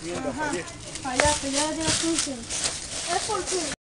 viendo, Ajá, allá, que ya lleva 15. Es por 15.